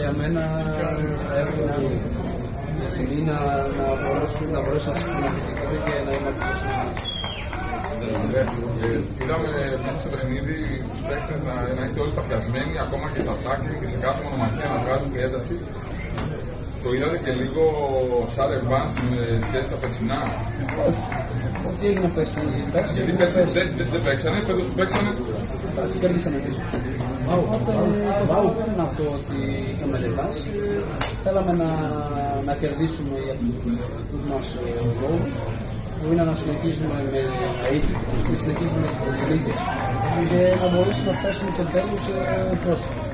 για μένα έχουν μια τιμή να μπορέσουν να συψουν και να είμαι αποτελεσματικός. Είδαμε μέσα στο παιχνίδι τους παίκτες να είστε όλοι παθιασμένοι, ακόμα και στα tackling και σε κάθε μονομαχία να βγάζουν και ένταση. Το είδατε και λίγο σαν ρεβάνς με σχέση στα περσινά. Τι έγινε πέρσι? Γιατί πέρσι δεν παίξανε, φέτος που παίξανε. Κερδίσανε πίσω. Οπότε το είναι αυτό ότι είχαμε ρεβάνς. Θέλαμε να κερδίσουμε για τους μας λόγους. Που είναι να συνεχίζουμε με ήθη, να συνεχίζουμε με τις νίκες και να μπορέσουμε να φτάσουμε το τέλος πρώτοι.